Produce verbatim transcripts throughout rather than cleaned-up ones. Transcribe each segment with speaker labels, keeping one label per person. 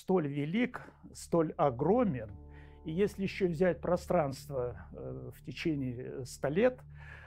Speaker 1: столь велик, столь огромен, и если еще взять пространство в течение ста лет,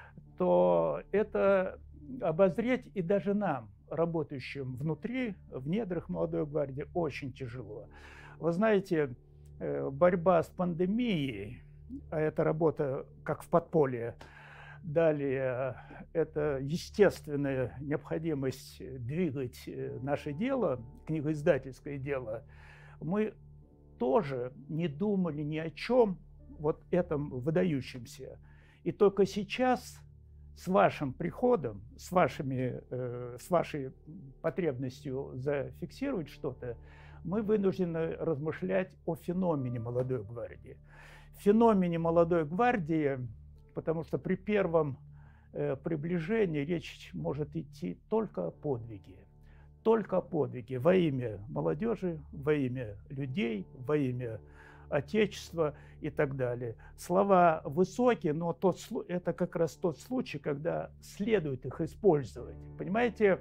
Speaker 1: то это обозреть и даже нам, работающим внутри, в недрах молодой гвардии, очень тяжело. Вы знаете, борьба с пандемией, а это работа как в подполье, далее это естественная необходимость двигать наше дело, книгоиздательское дело, мы тоже не думали ни о чем вот этом выдающемся. И только сейчас с вашим приходом, с, вашими, э, с вашей потребностью зафиксировать что-то, мы вынуждены размышлять о феномене молодой гвардии. Феномене молодой гвардии, потому что при первом э, приближении речь может идти только о подвиге. Только о подвиге во имя молодежи, во имя людей, во имя Отечества и так далее. Слова высокие, но тот, это как раз тот случай, когда следует их использовать. Понимаете,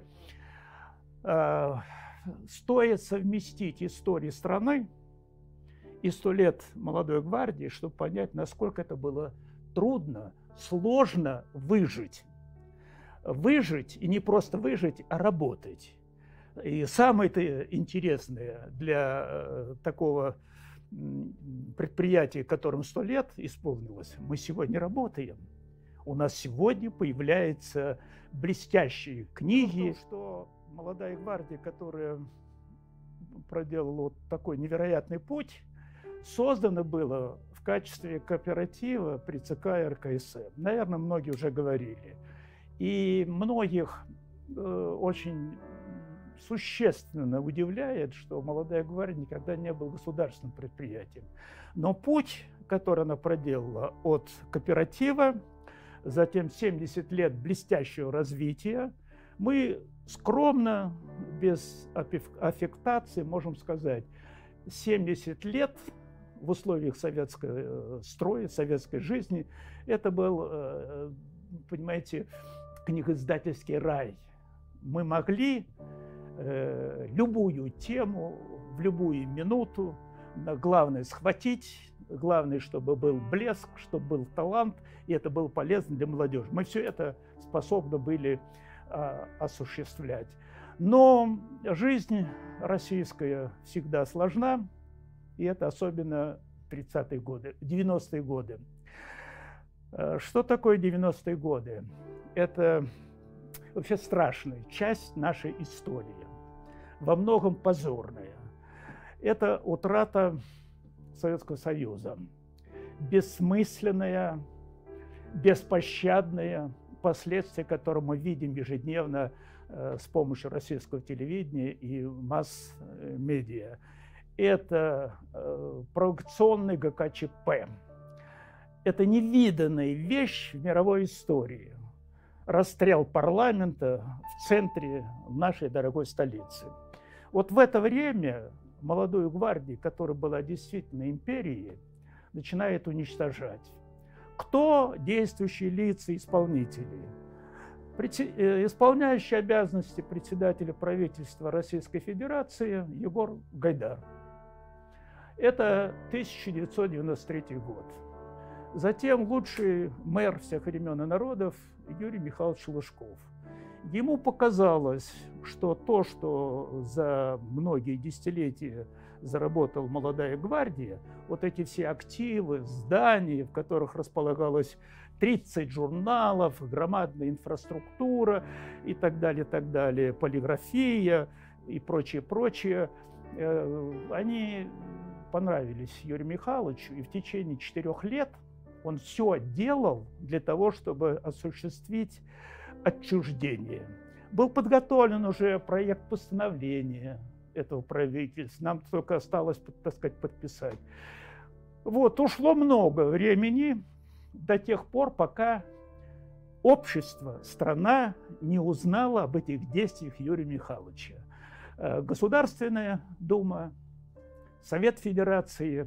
Speaker 1: э, стоит совместить историю страны и сто лет молодой гвардии, чтобы понять, насколько это было трудно, сложно выжить. Выжить, и не просто выжить, а работать. И самое-то интересное для э, такого предприятия, которым сто лет исполнилось, мы сегодня работаем. У нас сегодня появляются блестящие книги. То, что молодая гвардия, которая проделала вот такой невероятный путь, создано было в качестве кооператива при ЦК РКСМ. Наверное, многие уже говорили. И многих э, очень существенно удивляет, что молодая гвардия никогда не был государственным предприятием. Но путь, который она проделала от кооператива, затем семьдесят лет блестящего развития, мы скромно, без аффектации, можем сказать, семьдесят лет в условиях советского строя, советской жизни, это был, понимаете, книгоиздательский рай. Мы могли э, любую тему в любую минуту, главное схватить, главное, чтобы был блеск, чтобы был талант, и это было полезно для молодежи. Мы все это способны были э, осуществлять. Но жизнь российская всегда сложна, и это особенно тридцатые годы, девяностые годы. Что такое девяностые годы? Это вообще страшная часть нашей истории, во многом позорная. Это утрата Советского Союза, бессмысленная, беспощадная, последствия, которые мы видим ежедневно э, с помощью российского телевидения и масс-медиа. Это э, провокационный ГКЧП. Это невиданная вещь в мировой истории. Расстрел парламента в центре нашей дорогой столицы. Вот в это время молодую гвардию, которая была действительно империей, начинает уничтожать. Кто действующие лица, исполнители? Исполняющий обязанности председателя правительства Российской Федерации Егор Гайдар. Это тысяча девятьсот девяносто третий год. Затем лучший мэр всех времен и народов Юрий Михайлович Лужков. Ему показалось, что то, что за многие десятилетия заработала молодая гвардия, вот эти все активы, здания, в которых располагалось тридцать журналов, громадная инфраструктура и так далее, так далее, полиграфия и прочее, прочее, они понравились Юрию Михайловичу, и в течение четырех лет он все делал для того, чтобы осуществить отчуждение. Был подготовлен уже проект постановления этого правительства. Нам только осталось, так сказать, подписать. Вот, ушло много времени до тех пор, пока общество, страна не узнала об этих действиях Юрия Михайловича. Государственная Дума, Совет Федерации,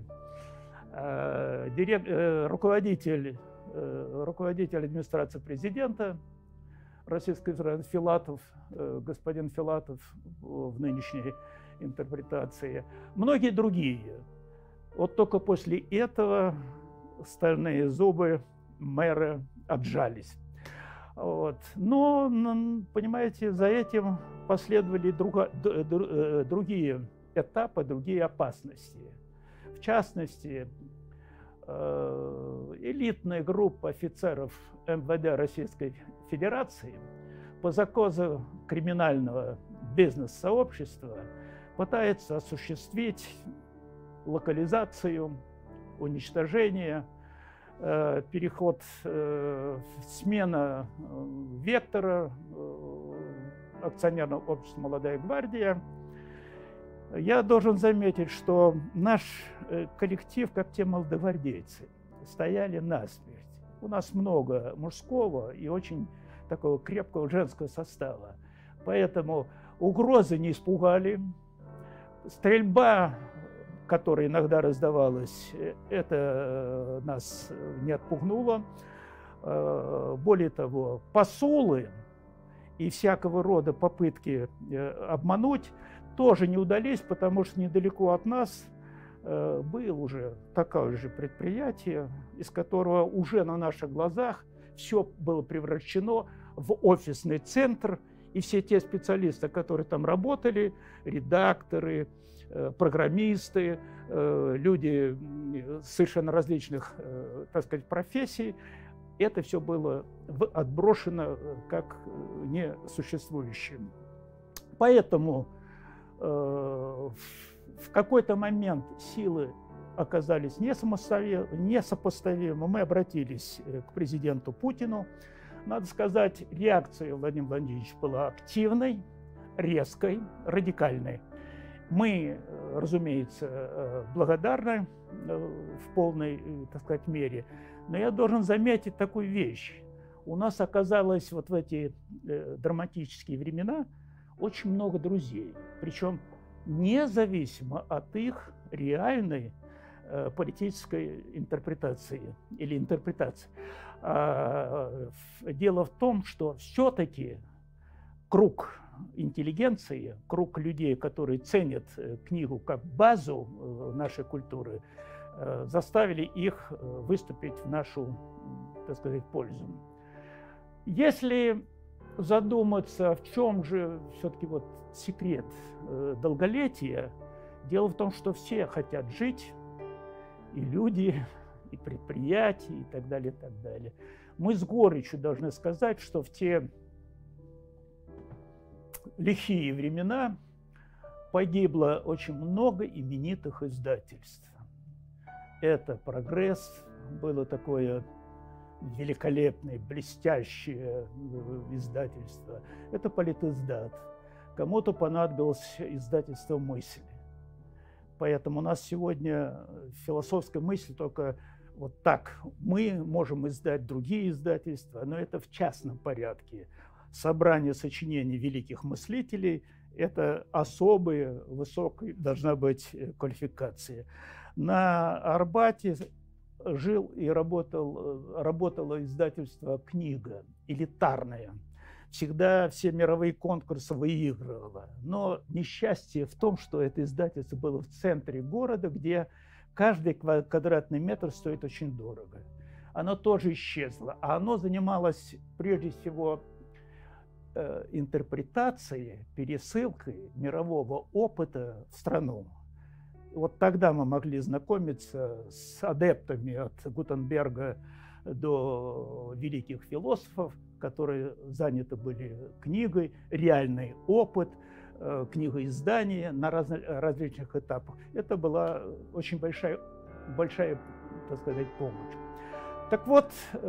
Speaker 1: директ, руководитель, руководитель администрации президента Российской Федерации Филатов, господин Филатов в нынешней интерпретации, многие другие. Вот только после этого стальные зубы мэра отжались. Вот. Но, понимаете, за этим последовали друго, другие этапы, другие опасности. В частности, элитная группа офицеров эм вэ дэ Российской Федерации по заказу криминального бизнес-сообщества пытается осуществить локализацию, уничтожение, переход, смена вектора акционерного общества «Молодая гвардия». Я должен заметить, что наш коллектив, как те молодогвардейцы, стояли насмерть. У нас много мужского и очень такого крепкого женского состава. Поэтому угрозы не испугали. Стрельба, которая иногда раздавалась, это нас не отпугнуло. Более того, посулы и всякого рода попытки обмануть тоже не удались, потому что недалеко от нас было уже такое же предприятие, из которого уже на наших глазах все было превращено в офисный центр, и все те специалисты, которые там работали, редакторы, программисты, люди совершенно различных, так сказать, профессий, это все было отброшено как несуществующее. Поэтому в какой-то момент силы оказались несопоставимы. Мы обратились к президенту Путину. Надо сказать, реакция Владимира Владимировича была активной, резкой, радикальной. Мы, разумеется, благодарны в полной, так сказать, мере. Но я должен заметить такую вещь. У нас оказалось вот в эти драматические времена очень много друзей. Причем независимо от их реальной э, политической интерпретации или интерпретации. А, дело в том, что все-таки круг интеллигенции, круг людей, которые ценят книгу как базу нашей культуры, э, заставили их выступить в нашу, так сказать, пользу. Если задуматься, в чем же все-таки вот секрет э, долголетия, дело в том, что все хотят жить, и люди, и предприятия, и так далее, и так далее. Мы с горечью должны сказать, что в те лихие времена погибло очень много именитых издательств. Это «Прогресс», было такое великолепное, блестящее издательство. Это «Политиздат». Кому-то понадобилось издательство «Мысль». Поэтому у нас сегодня философская мысль только вот так. Мы можем издать другие издательства, но это в частном порядке. Собрание сочинений великих мыслителей – это особая, высокая должна быть квалификация. На Арбате жил и работал, работало издательство «Книга», элитарное. Всегда все мировые конкурсы выигрывало. Но несчастье в том, что это издательство было в центре города, где каждый квадратный метр стоит очень дорого. Оно тоже исчезло. А оно занималось прежде всего э, интерпретацией, пересылкой мирового опыта в страну. Вот тогда мы могли знакомиться с адептами от Гутенберга до великих философов, которые заняты были книгой, реальный опыт, книгоиздание на раз, различных этапах. Это была очень большая, большая, так сказать, помощь. Так вот,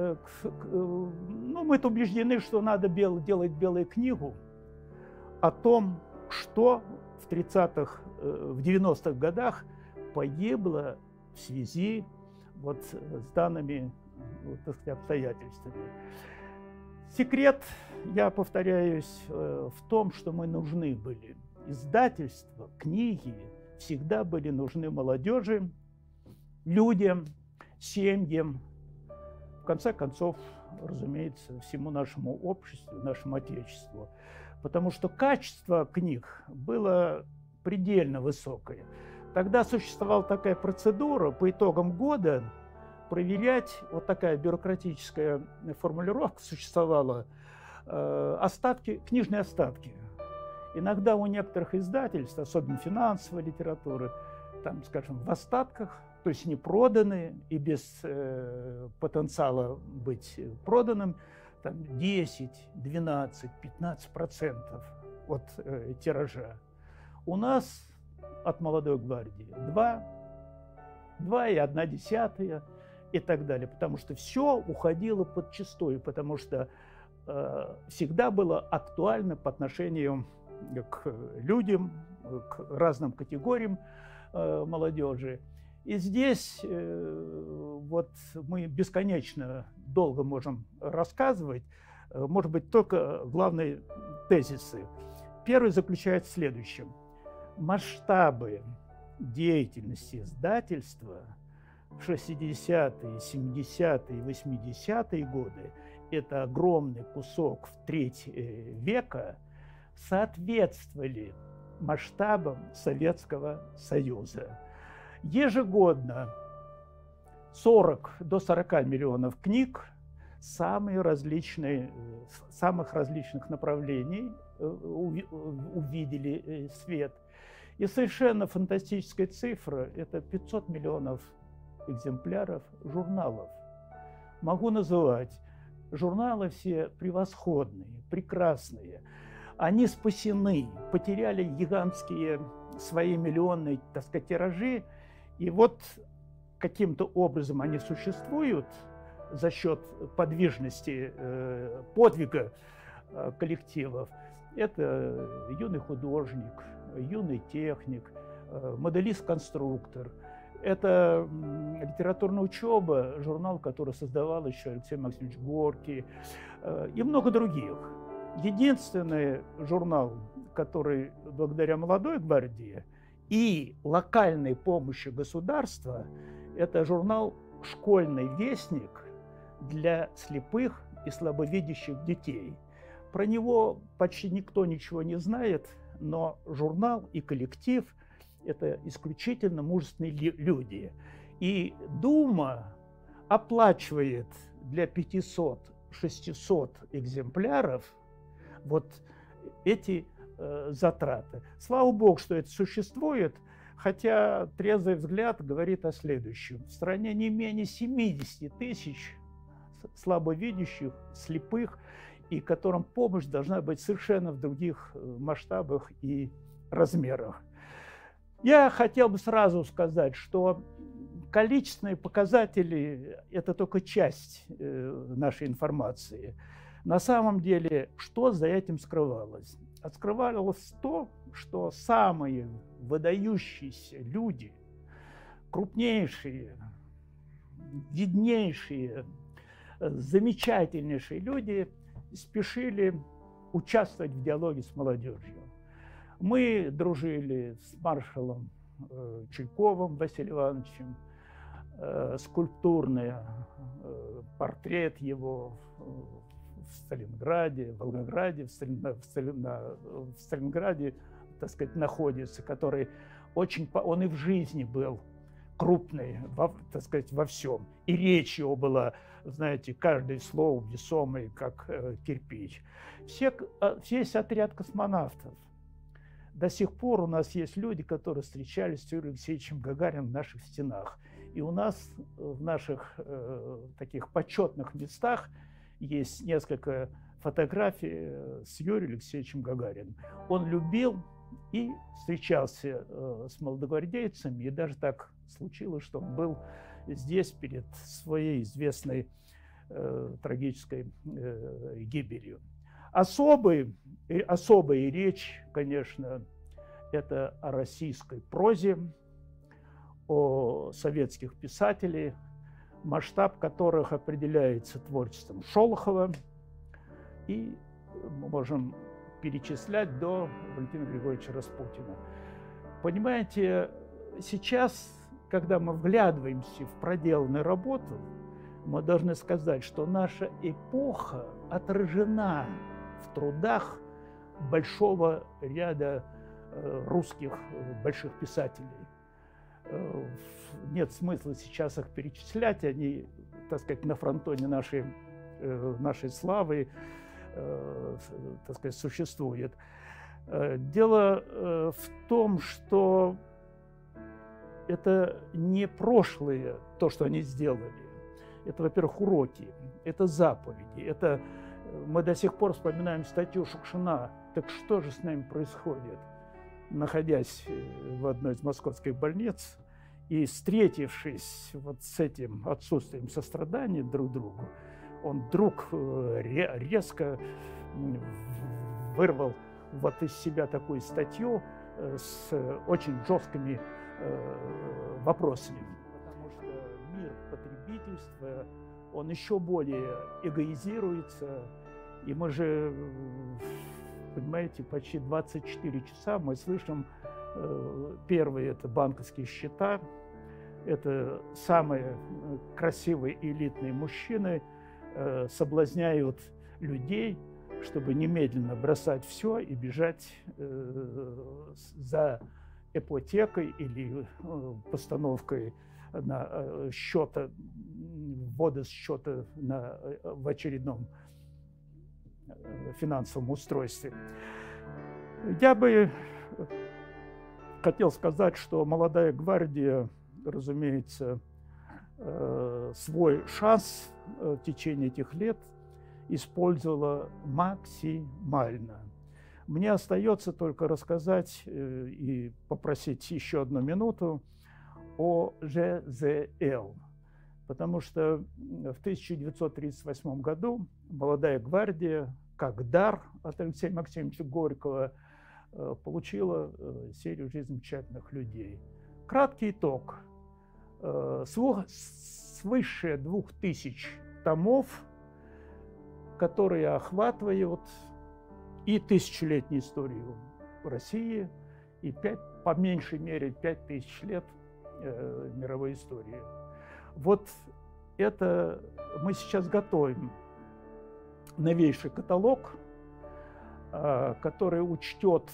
Speaker 1: ну, мы убеждены, что надо бел, делать белую книгу о том, что в тридцатых, в девяностых годах погибло в связи вот с данными, вот, так сказать, обстоятельствами. Секрет, я повторяюсь, в том, что мы нужны были. Издательства, книги всегда были нужны молодежи, людям, семьям, в конце концов, разумеется, всему нашему обществу, нашему Отечеству. Потому что качество книг было предельно высокая. Тогда существовала такая процедура по итогам года проверять, вот такая бюрократическая формулировка существовала, э, остатки, книжные остатки. Иногда у некоторых издательств, особенно финансовой литературы, там, скажем, в остатках, то есть не проданные и без э, потенциала быть проданным, там десять, двенадцать, пятнадцать процентов от э, тиража. У нас от «Молодой гвардии» два, два и одна десятая и так далее, потому что все уходило подчистую, потому что э, всегда было актуально по отношению к людям, к разным категориям э, молодежи. И здесь э, вот мы бесконечно долго можем рассказывать, э, может быть, только главные тезисы. Первый заключается в следующем. Масштабы деятельности издательства в шестидесятые, семидесятые, восьмидесятые годы, это огромный кусок в треть века, соответствовали масштабам Советского Союза. Ежегодно сорок до сорока миллионов книг самые различные, самых различных направлений увидели свет. И совершенно фантастическая цифра – это пятьсот миллионов экземпляров журналов. Могу называть. Журналы все превосходные, прекрасные. Они спасены, потеряли гигантские свои миллионные, так сказать, тиражи. И вот каким-то образом они существуют за счет подвижности, э, подвига э, коллективов. Это юный художник, юный техник, э, моделист-конструктор. Это литературная учеба, журнал, который создавал еще Алексей Максимович Горький, э, и много других. Единственный журнал, который благодаря «Молодой гвардии» и локальной помощи государства, это журнал «Школьный вестник» для слепых и слабовидящих детей. Про него почти никто ничего не знает, но журнал и коллектив – это исключительно мужественные люди. И Дума оплачивает для пятисот-шестисот экземпляров вот эти э, затраты. Слава богу, что это существует, хотя трезвый взгляд говорит о следующем. В стране не менее семидесяти тысяч слабовидящих, слепых, и которым помощь должна быть совершенно в других масштабах и размерах. Я хотел бы сразу сказать, что количественные показатели – это только часть э, нашей информации. На самом деле, что за этим скрывалось? А скрывалось то, что самые выдающиеся люди, крупнейшие, виднейшие, замечательнейшие люди спешили участвовать в диалоге с молодежью. Мы дружили с маршалом э, Чайковым Василием Ивановичем, э, скульптурный э, портрет его в Сталинграде, в Волгограде, в, Сталин, в, Сталин, в Сталинграде, так сказать, находится, который очень, он и в жизни был крупный, во, так сказать, во всем. И речь его была, знаете, каждое слово весомое, как э, кирпич. Все, э, весь отряд космонавтов. До сих пор у нас есть люди, которые встречались с Юрием Алексеевичем Гагариным в наших стенах. И у нас в наших э, таких почетных местах есть несколько фотографий с Юрием Алексеевичем Гагариным. Он любил и встречался э, с молодогвардейцами, и даже так случилось, что он был здесь перед своей известной э, трагической э, гибелью. Особый, особая речь, конечно, это о российской прозе, о советских писателях, масштаб которых определяется творчеством Шолохова, и мы можем перечислять до Валентина Григорьевича Распутина. Понимаете, сейчас, когда мы вглядываемся в проделанную работу, мы должны сказать, что наша эпоха отражена в трудах большого ряда русских больших писателей. Нет смысла сейчас их перечислять, они, так сказать, на фронтоне нашей, нашей славы, так сказать, существуют. Дело в том, что это не прошлое, то, что они сделали. Это, во-первых, уроки, это заповеди, это мы до сих пор вспоминаем статью Шукшина. Так что же с нами происходит? Находясь в одной из московских больниц и встретившись вот с этим отсутствием сострадания друг другу, он вдруг резко вырвал вот из себя такую статью с очень жесткими вопросами. Потому что мир потребительства, он еще более эгоизируется. И мы же, понимаете, почти двадцать четыре часа мы слышим, первые это банковские счета, это самые красивые элитные мужчины соблазняют людей, чтобы немедленно бросать все и бежать за ипотекой или постановкой на счета, ввода счета на, в очередном финансовом устройстве. Я бы хотел сказать, что молодая гвардия, разумеется, свой шанс в течение этих лет использовала максимально. Мне остается только рассказать и попросить еще одну минуту о Ж З Л, потому что в тысяча девятьсот тридцать восьмом году молодая гвардия, как дар от Алексея Максимовича Горького, получила серию «Жизнь замечательных людей». Краткий итог. Свыше двух тысяч томов, которые охватывают и тысячелетнюю историю России, и пять, по меньшей мере пять тысяч лет э, мировой истории. Вот это мы сейчас готовим новейший каталог, э, который учтет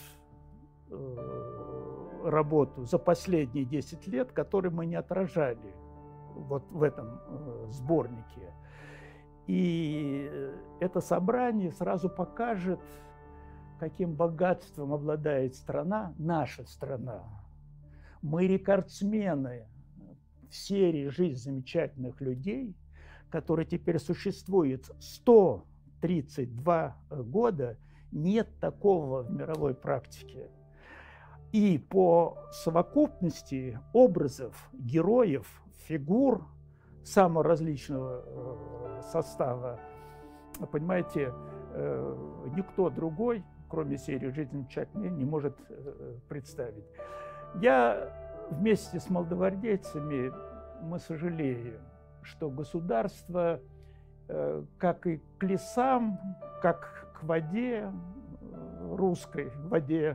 Speaker 1: э, работу за последние десять лет, которые мы не отражали вот в этом э, сборнике. И это собрание сразу покажет, каким богатством обладает страна, наша страна. Мы рекордсмены в серии «Жизнь замечательных людей», которая теперь существует сто тридцать два года. Нет такого в мировой практике. И по совокупности образов, героев, фигур самого различного состава, понимаете, никто другой, кроме серии «Жизнь замечательных», не может представить. Я вместе с молодогвардейцами, мы сожалеем, что государство, как и к лесам, как к воде, русской воде,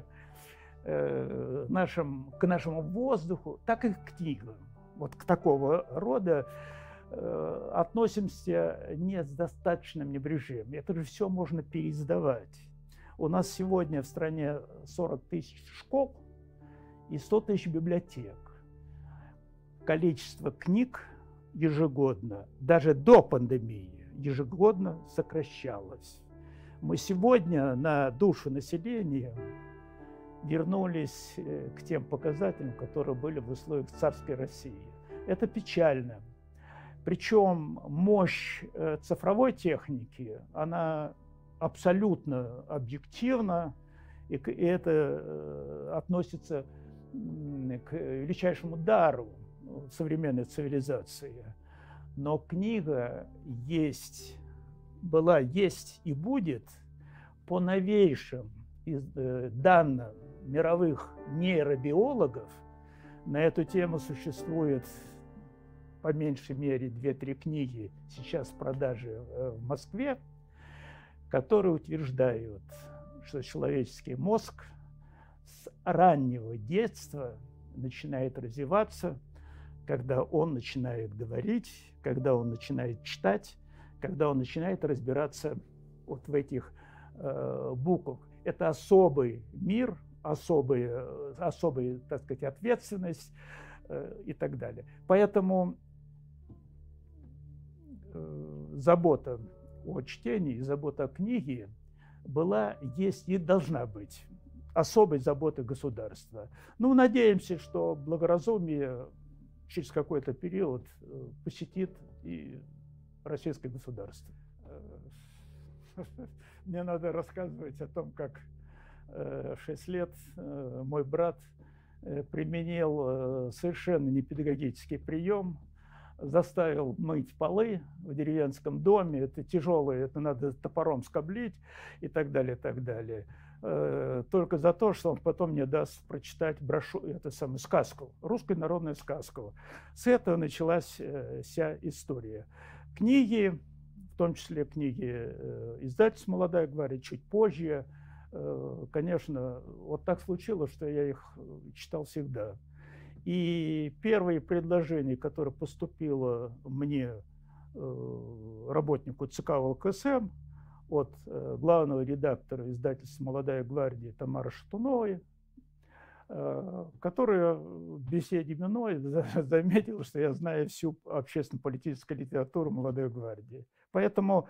Speaker 1: нашим, к нашему воздуху, так и к книгам, вот к такого рода, относимся не с достаточным небрежением. Это же все можно переиздавать. У нас сегодня в стране сорок тысяч школ и сто тысяч библиотек. Количество книг ежегодно, даже до пандемии, ежегодно сокращалось. Мы сегодня на душу населения вернулись к тем показателям, которые были в условиях царской России. Это печально. Причем мощь цифровой техники, она абсолютно объективна, и это относится к величайшему дару современной цивилизации. Но книга есть, была, есть и будет по новейшим данным мировых нейробиологов. На эту тему существует по меньшей мере две-три книги сейчас в продаже в Москве, которые утверждают, что человеческий мозг с раннего детства начинает развиваться, когда он начинает говорить, когда он начинает читать, когда он начинает разбираться вот в этих э, буквах. Это особый мир, особые, особая, так сказать, ответственность и так далее. Поэтому забота о чтении, забота о книге была, есть и должна быть особой заботой государства. Ну, надеемся, что благоразумие через какой-то период посетит и российское государство. Мне надо рассказывать о том, как в шесть лет мой брат применил совершенно непедагогический прием, заставил мыть полы в деревенском доме. Это тяжелое, это надо топором скоблить и так далее, и так далее. Только за то, что он потом мне даст прочитать брошюру, эту самую сказку, русскую народную сказку. С этого началась вся история. Книги, в том числе книги издательства «Молодая гвардия», чуть позже, конечно, вот так случилось, что я их читал всегда. И первое предложение, которое поступило мне, работнику ЦК ВЛКСМ, от главного редактора издательства «Молодая гвардия» Тамары Шатуновой, которая в беседе мной заметила, что я знаю всю общественно-политическую литературу «Молодой гвардии». Поэтому,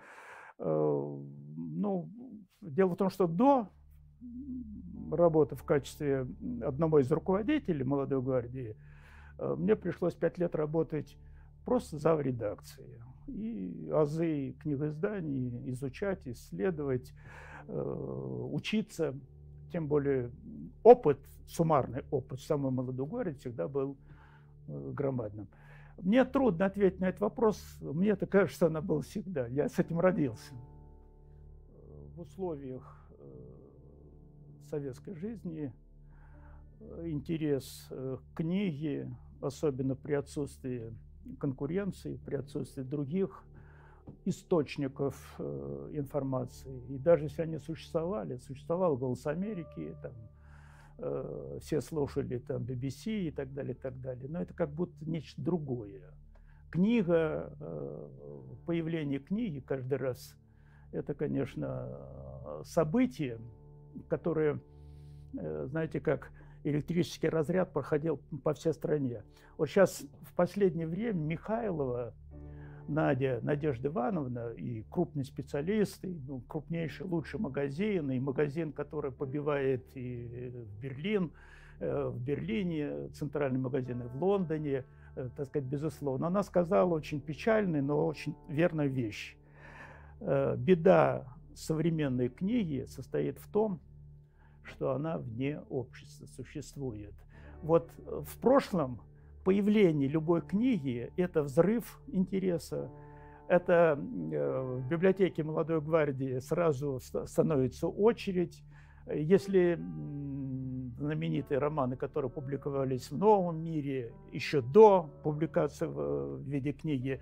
Speaker 1: ну, дело в том, что до работы в качестве одного из руководителей «Молодой гвардии» мне пришлось пять лет работать просто зав. Редакцией. И азы книгоизданий изучать, исследовать, учиться. Тем более опыт, суммарный опыт в самой «Молодой гвардии» всегда был громадным. Мне трудно ответить на этот вопрос. Мне-то кажется, что она была всегда. Я с этим родился. В условиях советской жизни интерес к книге, особенно при отсутствии конкуренции, при отсутствии других источников информации, и даже если они существовали, существовал «Голос Америки», там, э, все слушали там би би си и так далее, и так далее, но это как будто нечто другое. Книга, э, появление книги каждый раз, это, конечно, событие, которое, э, знаете, как электрический разряд проходил по всей стране. Вот сейчас в последнее время Михайлова Надя, Надежда Ивановна, и крупный специалист, и ну, крупнейший, лучший магазин, и магазин, который побивает и в Берлин, э, в Берлине, центральный магазин и в Лондоне, э, так сказать, безусловно. Она сказала очень печальную, но очень верную вещь. Э, беда современной книги состоит в том, что она вне общества существует. Вот в прошлом появление любой книги – это взрыв интереса, это в библиотеке «Молодой гвардии» сразу становится очередь. Если знаменитые романы, которые публиковались в «Новом мире» еще до публикации в виде книги,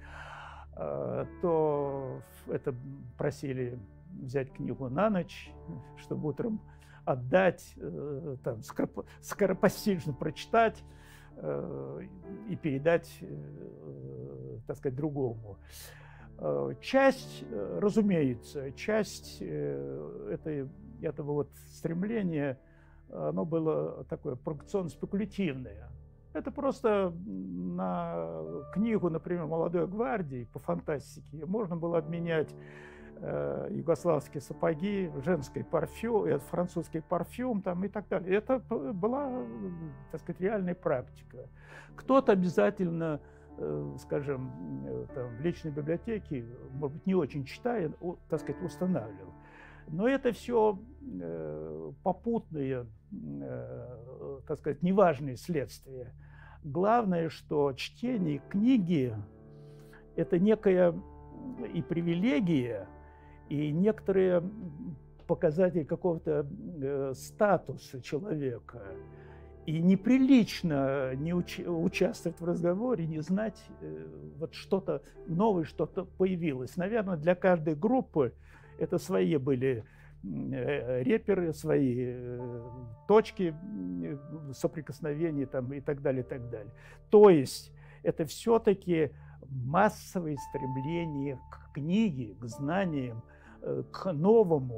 Speaker 1: то это просили взять книгу на ночь, чтобы утром отдать, там, скоропостижно прочитать и передать, так сказать, другому. Часть, разумеется, часть этой, этого вот стремления, оно было такое провокационно-спекулятивное. Это просто на книгу, например, «Молодой гвардии» по фантастике можно было обменять югославские сапоги, женский парфюм, французский парфюм там, и так далее. Это была, так сказать, реальная практика. Кто-то обязательно, скажем, там, в личной библиотеке, может быть, не очень читая, так сказать, устанавливал. Но это все попутные, так сказать, неважные следствия. Главное, что чтение книги – это некая и привилегия, и некоторые показатели какого-то э, статуса человека. И неприлично не уч участвовать в разговоре, не знать, э, вот что-то новое, что-то появилось. Наверное, для каждой группы это свои были э, реперы, свои э, точки э, соприкосновения там, и так далее, и так далее. То есть это все-таки массовое стремление к книге, к знаниям, к новому.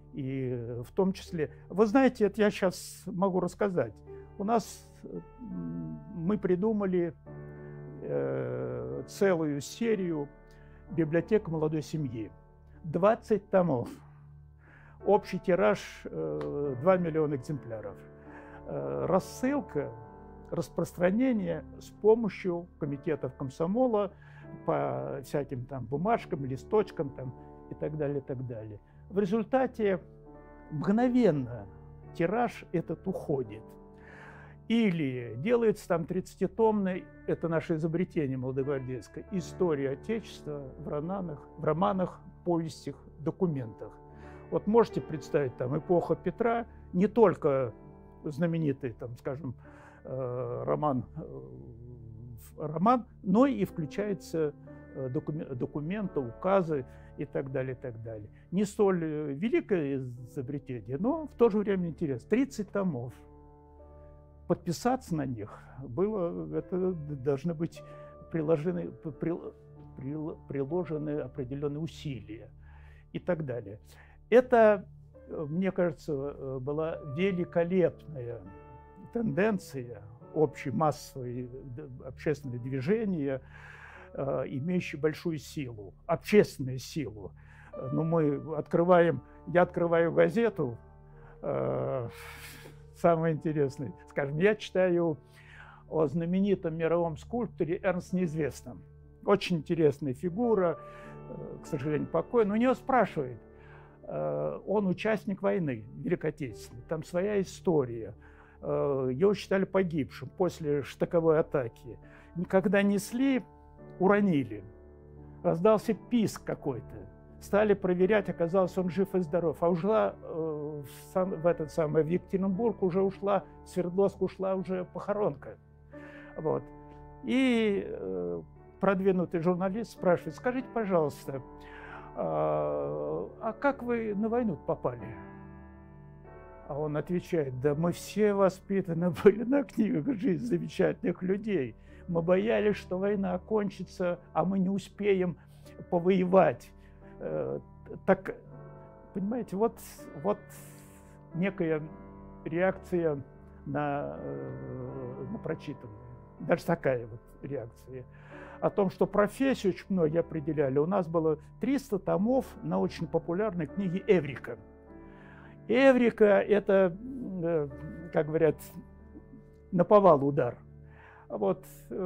Speaker 1: И в том числе, вы знаете, это я сейчас могу рассказать. У нас мы придумали э, целую серию «Библиотека молодой семьи». двадцать томов. Общий тираж э, два миллиона экземпляров. Э, рассылка, распространение с помощью комитетов комсомола по всяким там бумажкам, листочкам там, и так далее, и так далее. В результате мгновенно тираж этот уходит. Или делается там тридцатитомный, это наше изобретение молодогвардейское, история Отечества в романах, в романах, повестях, документах. Вот можете представить, там эпоха Петра, не только знаменитый, там, скажем, роман, роман, но и включается документы, указы и так далее, и так далее. Не столь великое изобретение, но в то же время интересно. тридцать томов. Подписаться на них было, это должны быть приложены, приложены определенные усилия и так далее. Это, мне кажется, была великолепная тенденция, общемассовое общественное движение, имеющее большую силу, общественную силу. Но мы открываем, я открываю газету, самое интересное, скажем, я читаю о знаменитом мировом скульпторе Эрнст Неизвестном. Очень интересная фигура, к сожалению, покойный. У него спрашивают, он участник войны Великой Отечественной, там своя история. Его считали погибшим после штыковой атаки. Когда несли, уронили. Раздался писк какой-то. Стали проверять, оказалось, он жив и здоров. А ушла э, в, сам, в этот самый в Екатеринбург, уже ушла, в Свердловск ушла уже похоронка. Вот. И э, продвинутый журналист спрашивает, скажите, пожалуйста, э, а как вы на войну попали? А он отвечает, да мы все воспитаны были на книгах «Жизнь замечательных людей». Мы боялись, что война окончится, а мы не успеем повоевать. Так, понимаете, вот, вот некая реакция на, на прочитанное. Даже такая вот реакция. О том, что профессию очень многие определяли. У нас было триста томов научно-популярной книги Эврика. Эврика – это, как говорят, наповал удар. Вот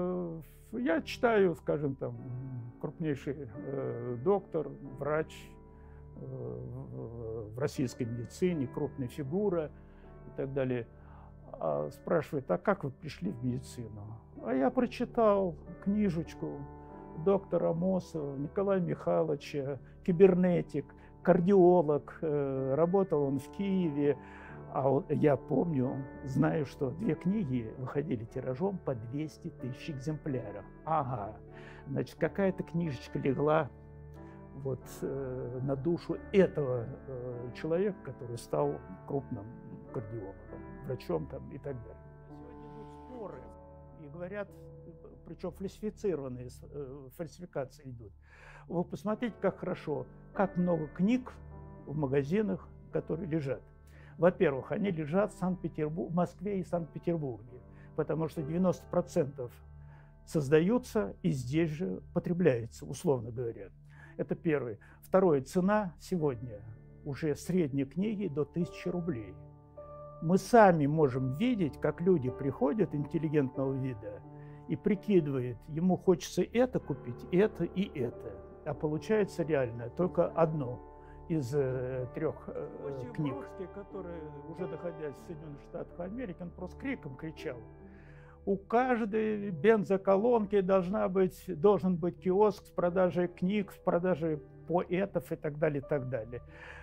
Speaker 1: я читаю, скажем, там, крупнейший э, доктор, врач э, в российской медицине, крупная фигура и так далее, а спрашивает, а как вы пришли в медицину? А я прочитал книжечку доктора Амосова, Николая Михайловича, кибернетик, кардиолог, э, работал он в Киеве. А вот я помню, знаю, что две книги выходили тиражом по двести тысяч экземпляров. Ага, значит, какая-то книжечка легла вот, э, на душу этого э, человека, который стал крупным кардиологом, врачом там, и так далее. Сегодня идут споры, и говорят, причем фальсифицированные э, фальсификации идут. Вы посмотрите, как хорошо, как много книг в магазинах, которые лежат. Во-первых, они лежат в Санкт-Петербурге, в Москве и Санкт-Петербурге, потому что девяносто процентов создаются и здесь же потребляются, условно говоря. Это первое. Второе. Цена сегодня уже средней книги до тысячи рублей. Мы сами можем видеть, как люди приходят интеллигентного вида и прикидывают, ему хочется это купить, это и это. А получается реально только одно из э, трех э, книг. Бродский, который, уже находясь в Соединенных Штатах Америки, он просто криком кричал. У каждой бензоколонки должна быть, должен быть киоск с продажей книг, с продажей поэтов и так далее, и так далее.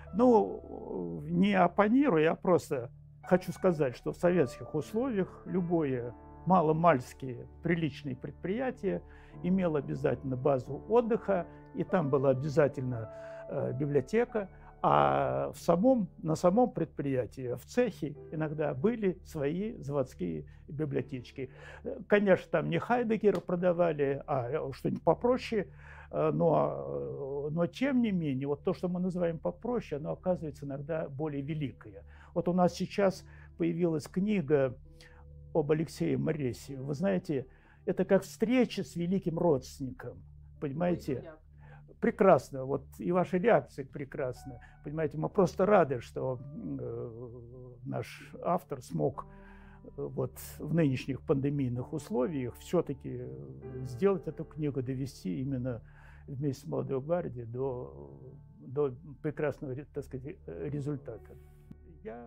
Speaker 1: Ну, не оппонируя, я просто хочу сказать, что в советских условиях любое маломальские приличные предприятие имело обязательно базу отдыха, и там была обязательно библиотека, А в самом, на самом предприятии, в цехе иногда были свои заводские библиотечки. Конечно, там не Хайдеггера продавали, а что-нибудь попроще, но, но тем не менее, вот то, что мы называем попроще, оно оказывается иногда более великое. Вот у нас сейчас появилась книга об Алексее Моресе. Вы знаете, это как встреча с великим родственником, понимаете? Прекрасно, вот и ваша реакция прекрасна. Понимаете, мы просто рады, что э, наш автор смог э, вот в нынешних пандемийных условиях все-таки сделать эту книгу, довести именно вместе с «Молодой гвардией» до, до прекрасного, так сказать, результата. Я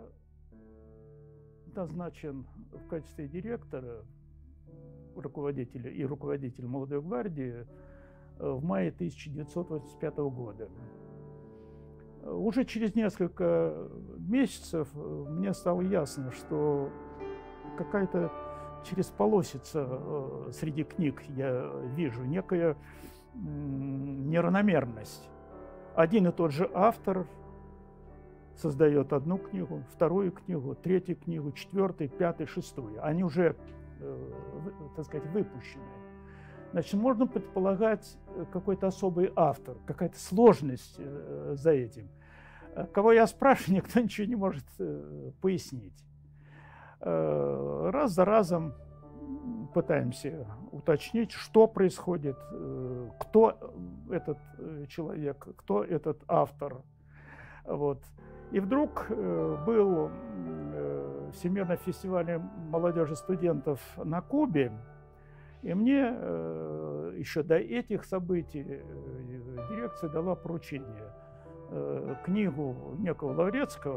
Speaker 1: назначен в качестве директора, руководителя и руководителя «Молодой гвардии» в мае тысяча девятьсот восемьдесят пятого года. Уже через несколько месяцев мне стало ясно, что какая-то через полосица среди книг я вижу некая неравномерность. Один и тот же автор создает одну книгу, вторую книгу, третью книгу, четвертую, пятую, шестую. Они уже, так сказать, выпущены. Значит, можно предполагать какой-то особый автор, какая-то сложность за этим. Кого я спрашиваю, никто ничего не может пояснить. Раз за разом пытаемся уточнить, что происходит, кто этот человек, кто этот автор. Вот. И вдруг был Всемирный фестиваль молодежи студентов на Кубе, и мне еще до этих событий дирекция дала поручение книгу некого Лаврецкого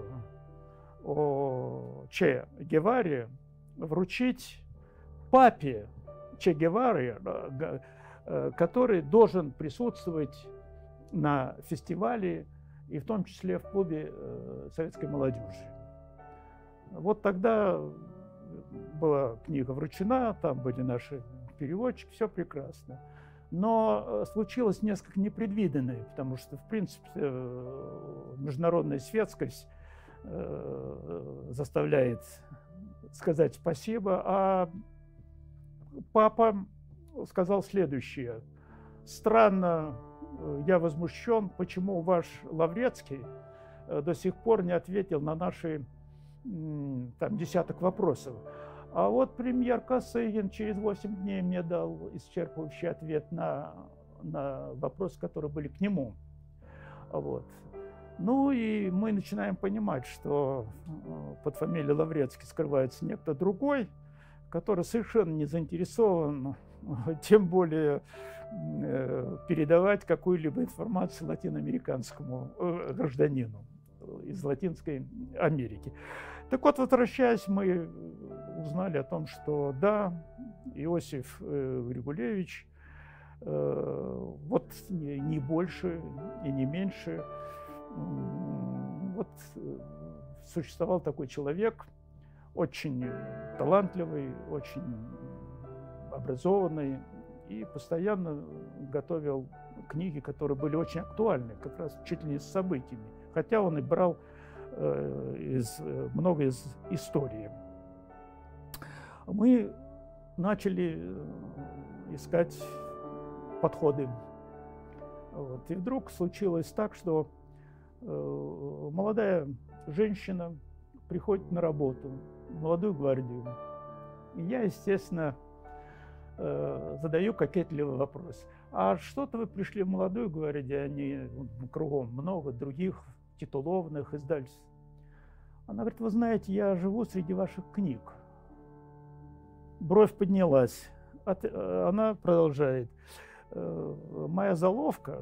Speaker 1: о Че Геваре вручить папе Че Гевары, который должен присутствовать на фестивале, и в том числе в клубе советской молодежи. Вот тогда была книга вручена, там были наши переводчики, все прекрасно. Но случилось несколько непредвиденное, потому что, в принципе, международная светскость заставляет сказать спасибо, а папа сказал следующее: странно, я возмущен, почему ваш Лаврецкий до сих пор не ответил на наши там десяток вопросов. А вот премьер Косыгин через восемь дней мне дал исчерпывающий ответ на, на вопросы, которые были к нему. Вот. Ну и мы начинаем понимать, что под фамилией Лаврецкий скрывается некто другой, который совершенно не заинтересован, тем более передавать какую-либо информацию латиноамериканскому гражданину из Латинской Америки. Так вот, возвращаясь, мы узнали о том, что да, Иосиф Григулевич, вот не больше и не меньше, вот существовал такой человек, очень талантливый, очень образованный, и постоянно готовил книги, которые были очень актуальны, как раз чуть ли не с событиями, хотя он и брал э, из, много из истории. Мы начали искать подходы. Вот. И вдруг случилось так, что э, молодая женщина приходит на работу в «Молодую гвардию». И я, естественно, э, задаю кокетливый вопрос. А что-то вы пришли в «Молодую гвардию», а не кругом много других титулованных издательств? Она говорит: вы знаете, я живу среди ваших книг. Бровь поднялась. Она продолжает: моя заловка,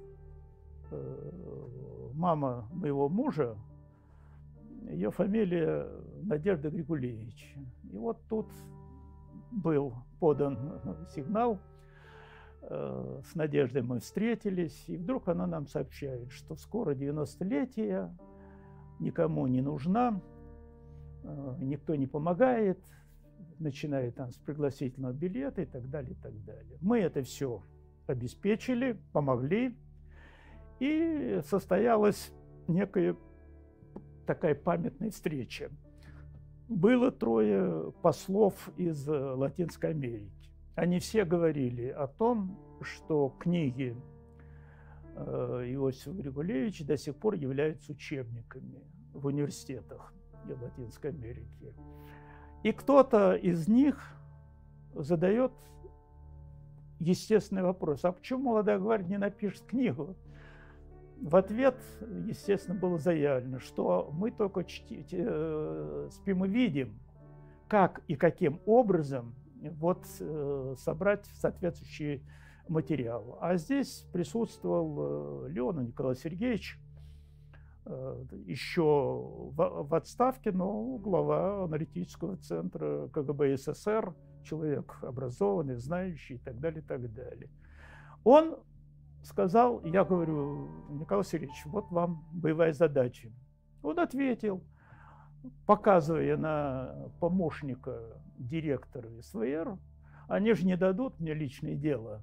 Speaker 1: мама моего мужа, ее фамилия Надежда Григулевич. И вот тут был подан сигнал, с Надеждой мы встретились, и вдруг она нам сообщает, что скоро девяностолетие, никому не нужна, никто не помогает, начинает там с пригласительного билета и так далее, и так далее. Мы это все обеспечили, помогли, и состоялось некая такая памятная встреча. Было трое послов из Латинской Америки. Они все говорили о том, что книги Иосифа Григулевича до сих пор являются учебниками в университетах в Латинской Америке. И кто-то из них задает естественный вопрос: а почему «Молодая гвардия» не напишет книгу? В ответ, естественно, было заявлено, что мы только чти, э, спим и видим, как и каким образом вот, э, собрать соответствующий материал. А здесь присутствовал э, Леонов Николай Сергеевич, э, еще в, в отставке, но глава аналитического центра КГБ СССР, человек образованный, знающий и так далее, и так далее. Он сказал, я говорю: Николай Сергеевич, вот вам боевая задача. Он ответил, показывая на помощника директора СВР: они же не дадут мне личное дело.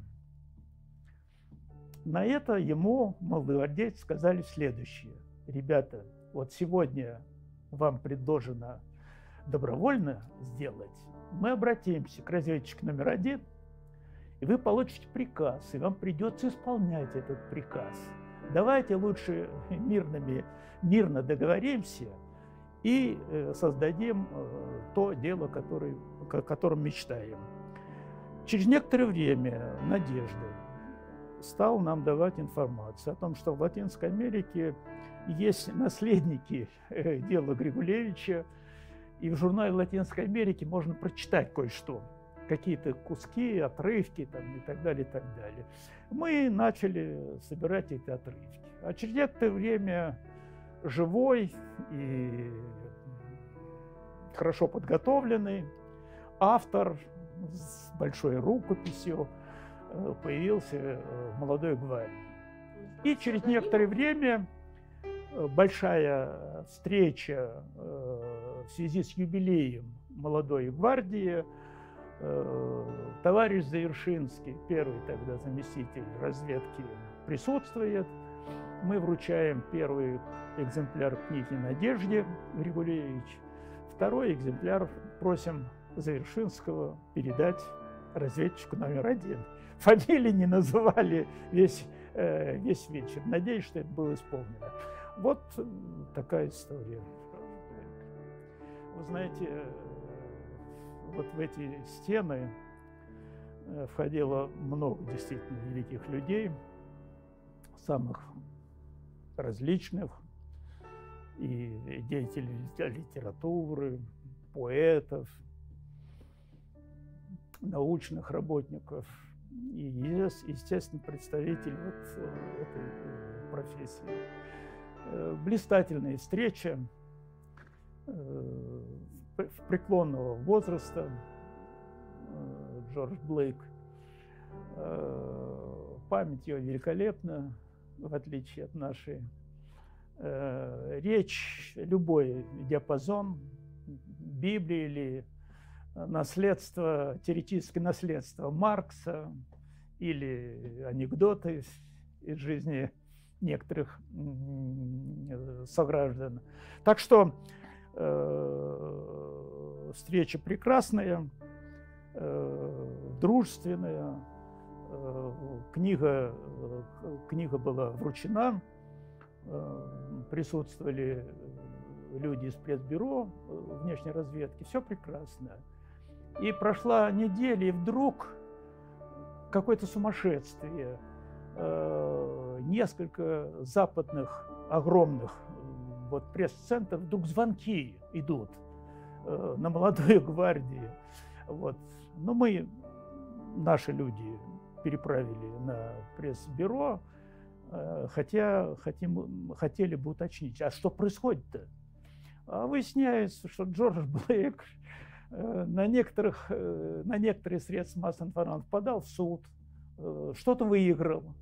Speaker 1: На это ему молодогвардейцы сказали следующее: ребята, вот сегодня вам предложено добровольно сделать, мы обратимся к разведчику номер один, и вы получите приказ, и вам придется исполнять этот приказ. Давайте лучше мирными, мирно договоримся и создадим то дело, которое, о котором мечтаем. Через некоторое время Надежда стал нам давать информацию о том, что в Латинской Америке есть наследники дела Григулевича, и в журнале Латинской Америки можно прочитать кое-что, какие-то куски, отрывки там, и так далее, и так далее. Мы начали собирать эти отрывки. А через некоторое время живой и хорошо подготовленный автор с большой рукописью появился в «Молодой гвардии». И через некоторое время большая встреча в связи с юбилеем «Молодой гвардии», товарищ Завершинский, первый тогда заместитель разведки, присутствует. Мы вручаем первый экземпляр книги Надежде Григулевич, второй экземпляр просим Завершинского передать разведчику номер один. Фамилии не называли весь, весь вечер. Надеюсь, что это было исполнено. Вот такая история. Вы знаете, вот в эти стены входило много действительно великих людей, самых различных, и деятелей литературы, поэтов, научных работников и, естественно, представителей вот этой профессии. Блистательная встреча преклонного возраста, Джордж Блейк. Память ее великолепна, в отличие от нашей. Речь, любой диапазон, Библия или наследство, теоретическое наследство Маркса или анекдоты из жизни некоторых сограждан. Так что э, встреча прекрасная, э, дружественная. Э, книга, э, книга была вручена, э, присутствовали люди из пресс-бюро внешней разведки. Все прекрасно. И прошла неделя, и вдруг какое-то сумасшествие. Несколько западных огромных вот, пресс-центров, вдруг звонки идут на «Молодую гвардию». Вот. Но мы, наши люди, переправили на пресс-бюро, хотя хотим, хотели бы уточнить, а что происходит-то? А выясняется, что Джордж Блейк на, некоторых, на некоторые средства массовой информации подал в суд, что-то выиграл.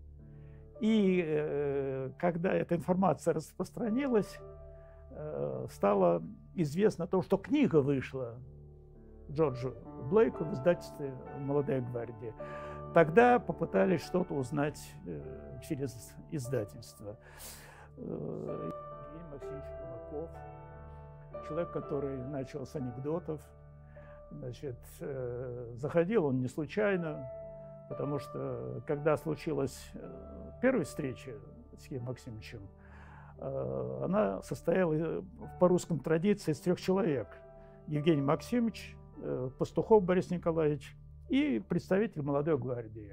Speaker 1: И когда эта информация распространилась, стало известно то, что книга вышла Джорджа Блейка в издательстве «Молодая гвардия». Тогда попытались что-то узнать через издательство. Евгений Максимович Примаков, человек, который начал с анекдотов. Значит, заходил он не случайно, потому что когда случилась первая встреча с Евгением Максимовичем, она состояла по русским традициям из трех человек. Евгений Максимович, Пастухов Борис Николаевич и представитель молодой гвардии.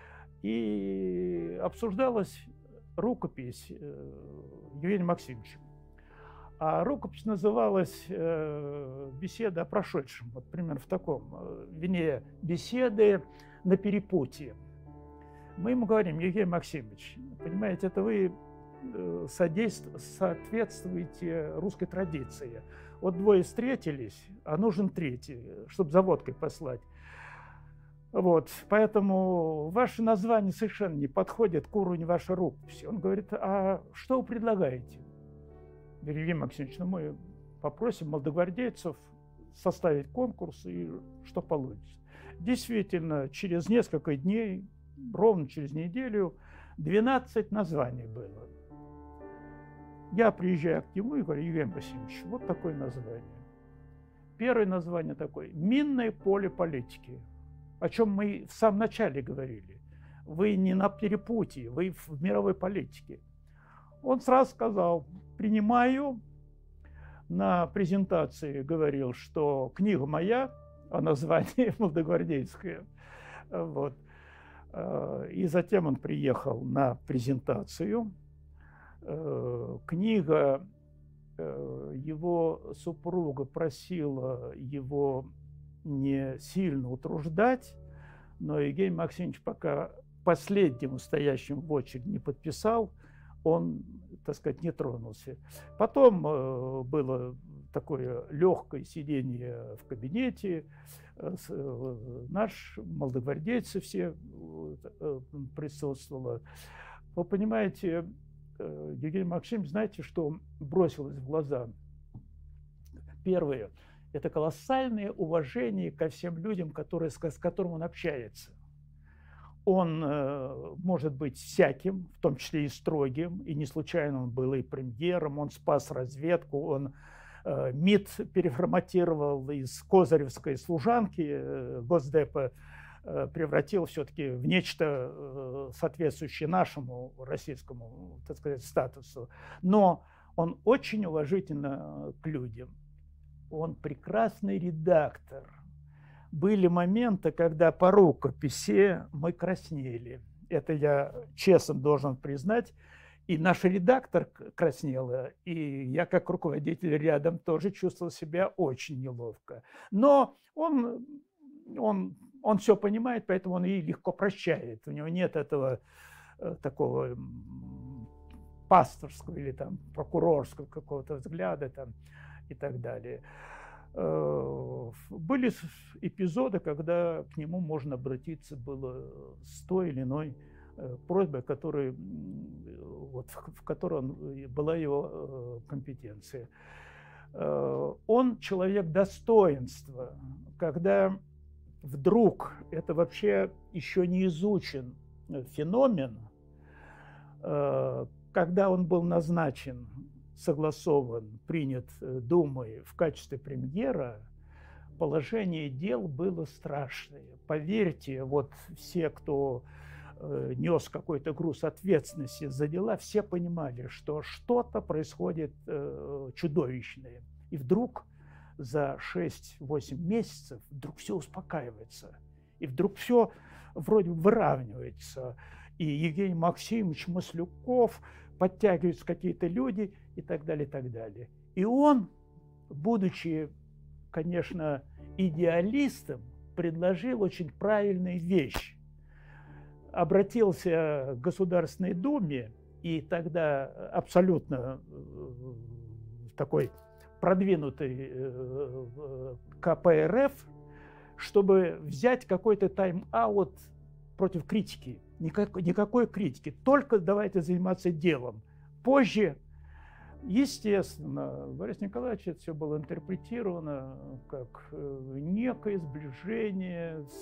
Speaker 1: И обсуждалась рукопись Евгения Максимовича. А рукопись называлась «Беседа о прошедшем». Вот примерно в таком. Вернее, «Беседы на перепутье». Мы ему говорим: Евгений Максимович, понимаете, это вы соответствуете русской традиции. Вот двое встретились, а нужен третий, чтобы за водкой послать. Вот, поэтому ваше название совершенно не подходит к уровню вашей рукописи. Он говорит: а что вы предлагаете? Я говорю: Евгений Максимович, ну мы попросим молодогвардейцев составить конкурс, и что получится. Действительно, через несколько дней, ровно через неделю, двенадцать названий было. Я приезжаю к нему и говорю: Евгений Максимович, вот такое название. Первое название такое: «Минное поле политики», о чем мы в самом начале говорили. Вы не на перепутье, вы в мировой политике. Он сразу сказал: принимаю. На презентации говорил, что книга моя, а название молодогвардейское. Вот. И затем он приехал на презентацию. Книга, его супруга просила его не сильно утруждать, но Евгений Максимович пока последнему стоящему в очереди не подписал, он, так сказать, не тронулся. Потом было такое легкое сидение в кабинете, наш молодогвардейцы все присутствовало. Вы понимаете, Евгений Максимович, знаете, что бросилось в глаза? Первое – это колоссальное уважение ко всем людям, которые, с которыми он общается. Он э, может быть всяким, в том числе и строгим, и не случайно он был и премьером, он спас разведку, он э, МИД переформатировал из козыревской служанки э, Госдепа, э, превратил все-таки в нечто э, соответствующее нашему российскому, так сказать, статусу. Но он очень уважительно к людям. Он прекрасный редактор. Были моменты, когда по рукописи мы краснели. Это я честно должен признать. И наш редактор краснела, и я как руководитель рядом тоже чувствовал себя очень неловко. Но он, он, он все понимает, поэтому он и легко прощает. У него нет этого э, такого пасторского или там прокурорского какого-то взгляда там, и так далее. Были эпизоды, когда к нему можно обратиться было с той или иной просьбой, который, вот, в которой он, была его компетенция. Он человек достоинства, когда вдруг, это вообще еще не изучен феномен, когда он был назначен, согласован, принят Думой в качестве премьера, положение дел было страшное. Поверьте, вот все, кто э, нес какой-то груз ответственности за дела, все понимали, что что-то происходит э, чудовищное. И вдруг за шесть-восемь месяцев вдруг все успокаивается. И вдруг все вроде выравнивается. И Евгений Максимович Маслюков, подтягиваются какие-то люди и так далее, и так далее. И он, будучи, конечно, идеалистом, предложил очень правильную вещь. Обратился к Государственной Думе, и тогда абсолютно такой продвинутый ка пэ эр эф, чтобы взять какой-то тайм-аут против критики. Никакой, никакой критики, только давайте заниматься делом. Позже, естественно, Борис Николаевич, это все было интерпретировано как некое сближение с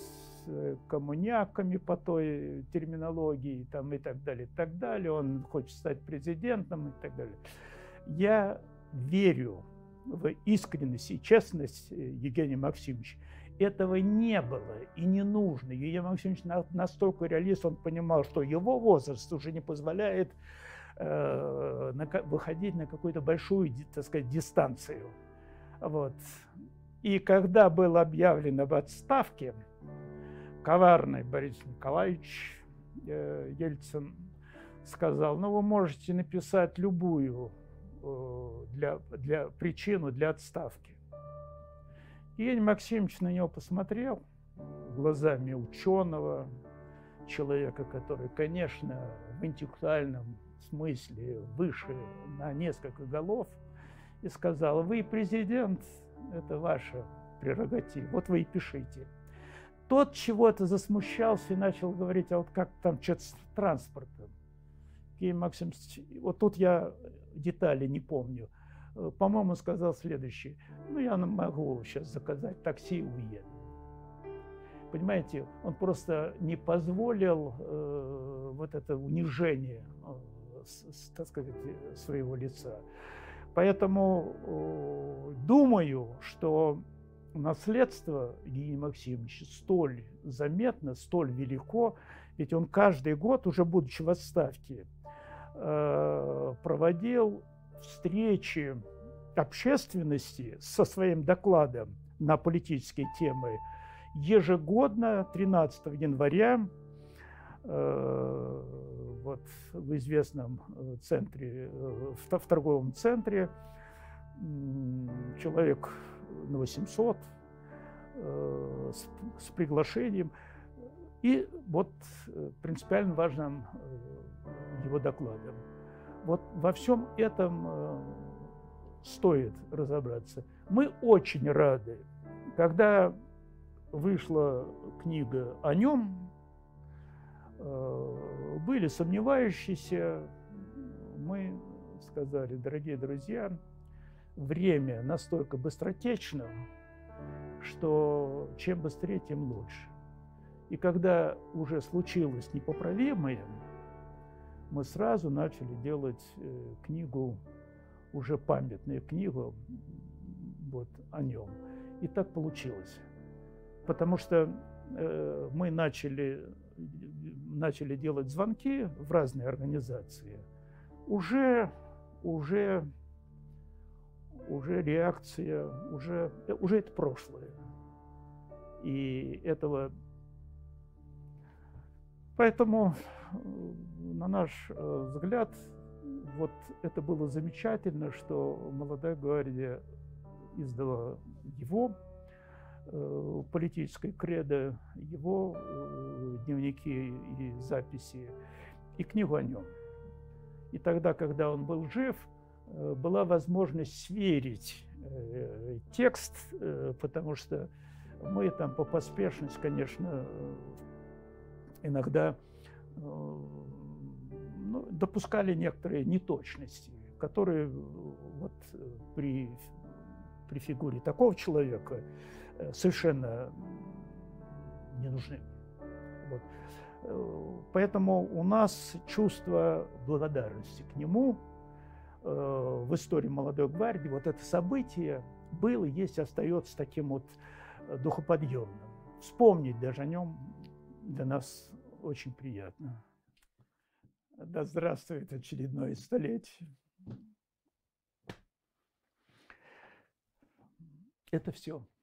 Speaker 1: коммуняками по той терминологии там, и так далее, и так далее. Он хочет стать президентом и так далее. Я верю в искренность и честность Евгения Максимовича. Этого не было и не нужно. Евгений Максимович настолько реалист, он понимал, что его возраст уже не позволяет э, на, выходить на какую-то большую, так сказать, дистанцию. Вот. И когда был объявлен об отставке, коварный Борис Николаевич э, Ельцин сказал: ну, вы можете написать любую э, для, для, причину для отставки. Евгений Максимович на него посмотрел глазами ученого, человека, который, конечно, в интеллектуальном смысле выше на несколько голов, и сказал: вы президент, это ваша прерогатива, вот вы и пишите. Тот чего-то засмущался и начал говорить: а вот как там что-то с транспортом. Евгений Максимович, вот тут я детали не помню, по-моему, сказал следующее: ну, я могу сейчас заказать такси и уеду. Понимаете, он просто не позволил э, вот это унижение, э, с, так сказать, своего лица. Поэтому э, думаю, что наследство Евгения Максимовича столь заметно, столь велико, ведь он каждый год, уже будучи в отставке, э, проводил встречи общественности со своим докладом на политические темы ежегодно тринадцатого января э, вот, в известном центре, в, в торговом центре, человек на восемьсот э, с, с приглашением. И вот принципиально важным его докладом. Вот во всем этом стоит разобраться. Мы очень рады, когда вышла книга о нем, были сомневающиеся, мы сказали: дорогие друзья, время настолько быстротечно, что чем быстрее, тем лучше. И когда уже случилось непоправимое, мы сразу начали делать э, книгу, уже памятную книгу вот, о нем. И так получилось. Потому что э, мы начали, начали делать звонки в разные организации. Уже, уже, уже реакция, уже, уже это прошлое. И этого... Поэтому, на наш взгляд, вот это было замечательно, что «Молодая гвардия» издала его э, политическое кредо, его э, дневники и записи, и книгу о нем. И тогда, когда он был жив, э, была возможность сверить э, текст, э, потому что мы там по поспешности, конечно, иногда ну, допускали некоторые неточности, которые вот при, при фигуре такого человека совершенно не нужны. Вот. Поэтому у нас чувство благодарности к нему в истории «Молодой гвардии», вот это событие было, есть, остается таким вот духоподъемным. Вспомнить даже о нем для нас очень приятно. Да здравствует очередное столетие. Это все.